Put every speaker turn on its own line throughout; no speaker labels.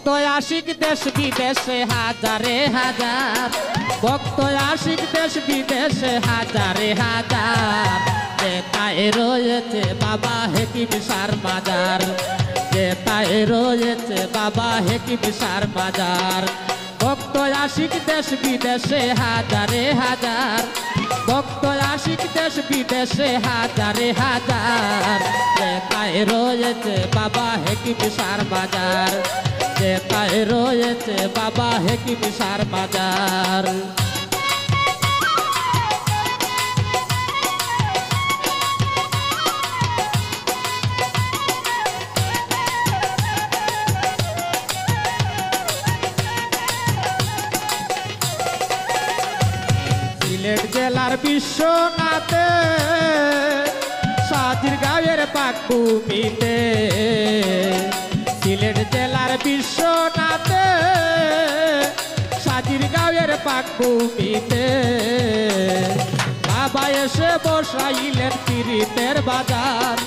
ভক্ত আশিক দেশ বিদেশে হাজারে হাজার, ভক্ত আশিক দেশ বিদেশে হাজারে হাজার, যেটাই রয়েছে বাবা হেকিম শাহর মাজার, যেটাই রয়েছে বাবা হেকিম শাহর মাজার। ভক্ত আশিক দেশ বিদেশে হাজারে হাজার, ভক্ত আশিক দেশ বিদেশে হাজারে হাজার, যেটাই রয়েছে বাবা হেকিম শাহর মাজার, যেটাই রয়েছে বাবা হেকিম শাহর মাজার। সিলেট জেলার বিশ্বনাথে সাজির গাঁয়ের পাকুমিতে, সিলেট জেলার বিশ্বনাথে সাজির গাঁয়ের পাকুমিতে, বাবা এসে বসাইলেন পীরিতের বাজার,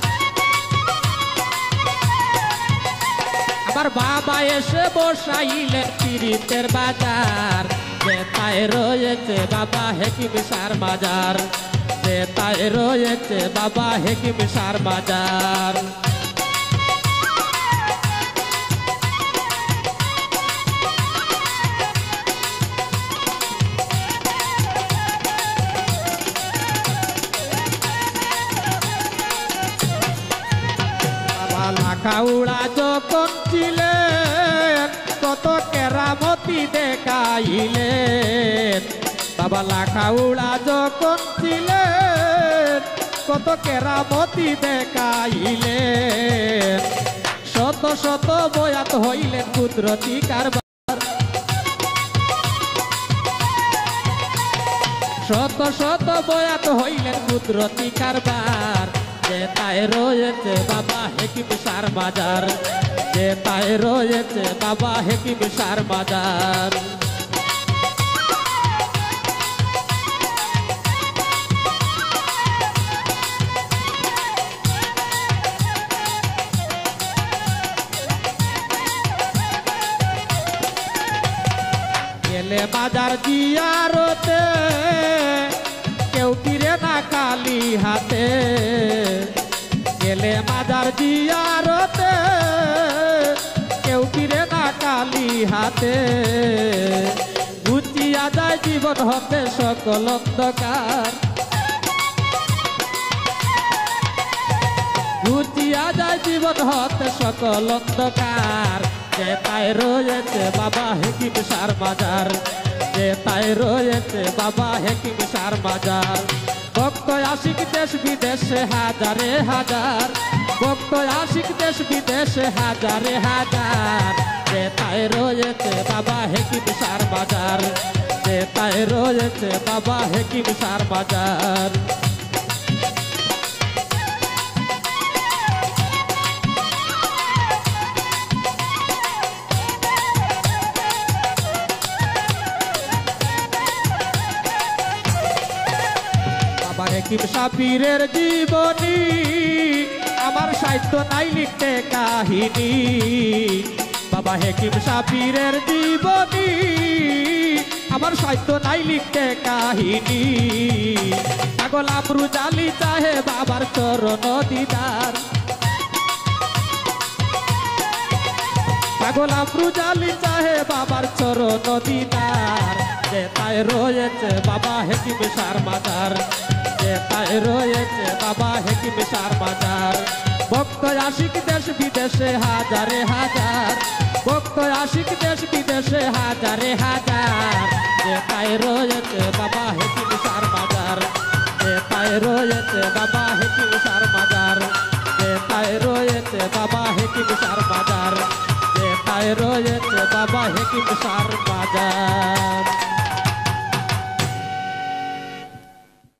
আমার বাবা এসে বসাইলেন পীরিতের বাজার, যেটাই রয়েছে বাবা হেকিম শাহর মাজার, যেটাই রয়েছে বাবা হেকিম শাহর মাজার। বাবা লাখাউড়া যখন ছিলেন কত কেরামতি দেখাইলেন, বাবা লাখাউড়া যখন ছিলেন কত কেরামতি দেখাইলেন, শত শত বয়াত হইলেন কুদরতি কারবার, শত শত বয়াত হইলেন কুদরতি কারবার, যেটাই রয়েছে বাবা হেকিম শাহর মাজার, যেটাই রয়েছে বাবা হেকিম শাহর মাজার। গেলে মাজার জিয়ারতে কেউ ফিরে না খালি হাতে, গেলে মাজার জিয়ারতে কেউ ফিরে না খালি হাতে, ঘুচিয়া যায় জীবন হতে সকল অন্ধকার, ঘুচিয়া যায় জীবন হতে সকল অন্ধকার, যেটাই রয়েছে বাবা হেকিম শাহর মাজার, যেটাই রয়েছে বাবা হেকিম শাহর মাজার। ভক্ত আশিক দেশ বিদেশে হাজারে হাজার, ভক্ত আশিক দেশ বিদেশে হাজারে হাজার, যেটাই রয়েছে বাবা হেকিম শাহর মাজার, যেটাই রয়েছে বাবা হেকিম শাহর মাজার। হেকিম শাহ পীরের জীবনী আমার সাহিত্য নাই লিখতে কাহিনী, বাবা হেকিম শাহ পীরের জীবনী আমার সাহিত্য নাই লিখতে কাহিনী, পাগল আমরুজ আলী চাহে বাবার চরণ দিদার, পাগল আমরুজ আলী চাহে বাবার চরণ দিদার, যেটাই রয়েছে বাবা হেকিম শাহর মাজার, যেটাই রয়েছে বাবা হেকিম শাহর মাজার। ভক্ত আশিক দেশ বিদেশে হাজারে হাজার, ভক্ত আশিক দেশ বিদেশে হাজারে হাজার, যেটাই রয়েছে বাবা হেকিম শাহর মাজার, যেটাই রয়েছে বাবা হেকিম শাহর মাজার, যেটাই রয়েছে বাবা হেকিম শাহর মাজার, যেটাই রয়েছে বাবা হেকিম শাহর মাজার।